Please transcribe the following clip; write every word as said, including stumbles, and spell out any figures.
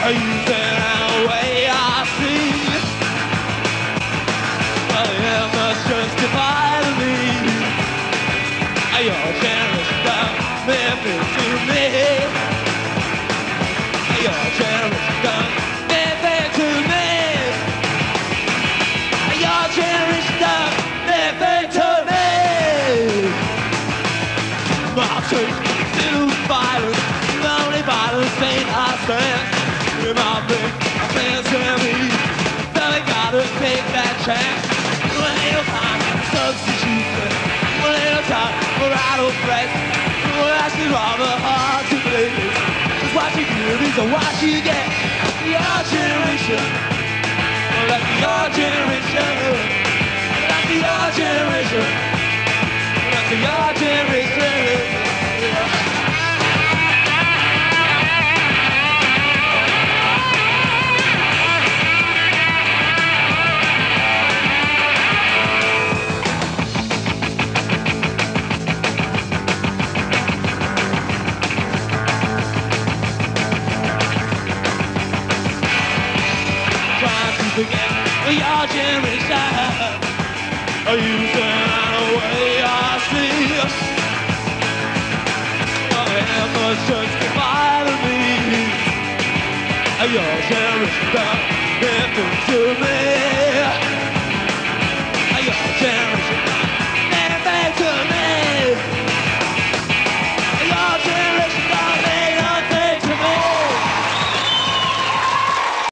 You said the way I see, well, it must justify to me. Your generous love meant it to me. Your generous love meant it to me. Your generous love meant it to me. My church to violence, the only violence ain't I stand. In my brain, I feel me. Then I gotta take that chance. One little time, substitute. One little time, we're out of breath. Well, that's rather hard to believe. Just what you give is what you get. Your generation. Well, that's your generation. That's your generation. That's your generation. Forget your generation. You turn away, I see. Your hand must justify to me. Your generation meant it to me.